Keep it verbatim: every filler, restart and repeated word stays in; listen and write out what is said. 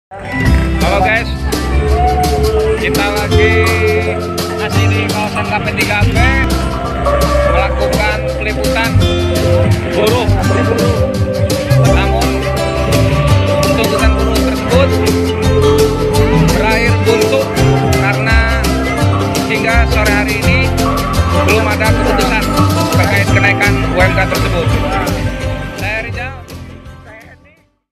Halo guys, kita lagi masih di kawasan K P tiga B.